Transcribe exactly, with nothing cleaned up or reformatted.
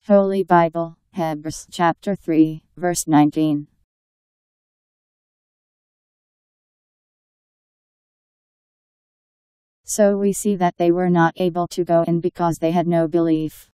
Holy Bible, Hebrews chapter three, verse nineteen. So we see that they were not able to go in because they had no belief.